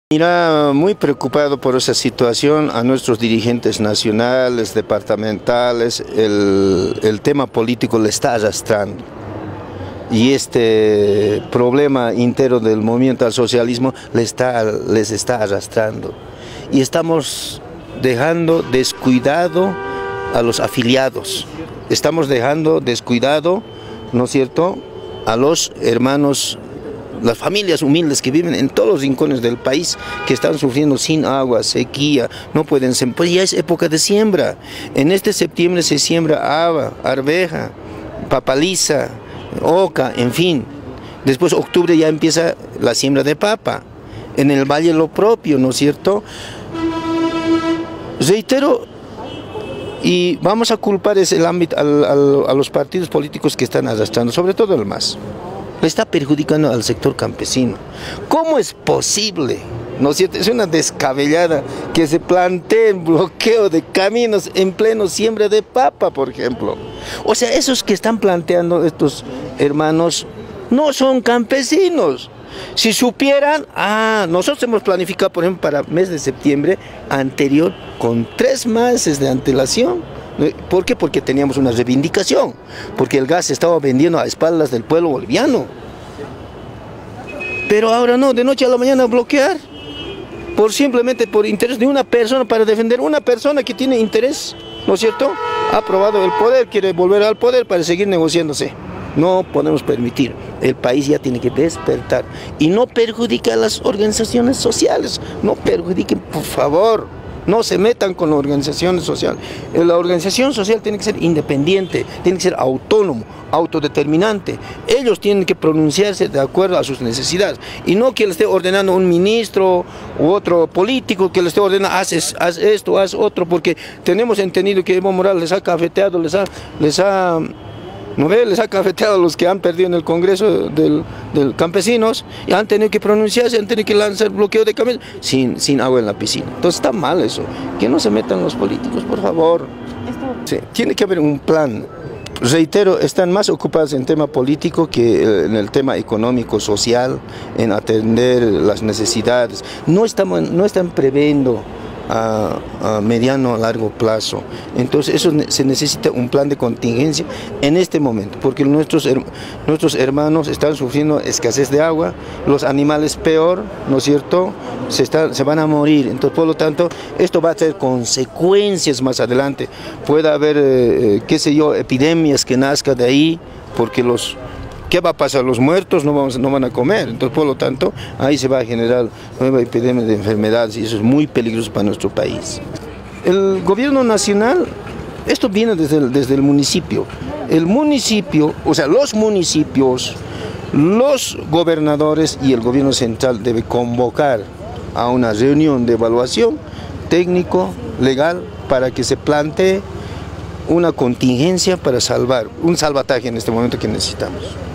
Mira, muy preocupado por esa situación, a nuestros dirigentes nacionales, departamentales, el tema político le está arrastrando. Y este problema interno del movimiento al socialismo les está arrastrando. Y estamos dejando descuidado a los afiliados. Estamos dejando descuidado, ¿no es cierto?, a los hermanos, las familias humildes que viven en todos los rincones del país, que están sufriendo sin agua, sequía, no pueden sembrar. Pues ya es época de siembra. En este septiembre se siembra haba, arveja, papaliza, oca, en fin. Después octubre ya empieza la siembra de papa. En el valle lo propio, ¿no es cierto? Reitero, y vamos a culpar ese ámbito a los partidos políticos que están arrastrando, sobre todo el MAS. Le está perjudicando al sector campesino. ¿Cómo es posible? ¿No es cierto? Es una descabellada que se plantee bloqueo de caminos en pleno siembra de papa, por ejemplo. O sea, esos que están planteando estos hermanos no son campesinos. Si supieran, nosotros hemos planificado, por ejemplo, para el mes de septiembre anterior con 3 meses de antelación. ¿Por qué? Porque teníamos una reivindicación, porque el gas se estaba vendiendo a espaldas del pueblo boliviano. Pero ahora no, de noche a la mañana bloquear, simplemente por interés de una persona, para defender una persona que tiene interés, ¿no es cierto? Ha aprobado el poder, quiere volver al poder para seguir negociándose. No podemos permitir, el país ya tiene que despertar y no perjudica a las organizaciones sociales, no perjudiquen, por favor. No se metan con las organizaciones sociales. La organización social tiene que ser independiente, tiene que ser autónomo, autodeterminante. Ellos tienen que pronunciarse de acuerdo a sus necesidades. Y no que le esté ordenando un ministro u otro político que le esté ordenando, haz esto, haz otro, porque tenemos entendido que Evo Morales les ha cafeteado, les ha cafeteado a los que han perdido en el Congreso del Campesinos y han tenido que pronunciarse, han tenido que lanzar bloqueo de caminos sin agua en la piscina. Entonces está mal eso. Que no se metan los políticos, por favor. Sí, tiene que haber un plan. Reitero, están más ocupados en tema político que en el tema económico, social, en atender las necesidades. No están previendo a mediano a largo plazo. Entonces eso se necesita un plan de contingencia en este momento, porque nuestros hermanos están sufriendo escasez de agua, los animales peor, ¿no es cierto?, se van a morir. Entonces, por lo tanto, esto va a tener consecuencias más adelante. Puede haber, qué sé yo, epidemias que nazcan de ahí, porque ¿qué va a pasar? Los muertos no van a comer. Entonces, por lo tanto, ahí se va a generar nueva epidemia de enfermedades y eso es muy peligroso para nuestro país. El gobierno nacional, esto viene desde el municipio. El municipio, o sea, los municipios, los gobernadores y el gobierno central debe convocar a una reunión de evaluación técnico, legal, para que se plantee una contingencia para salvar, un salvataje en este momento que necesitamos.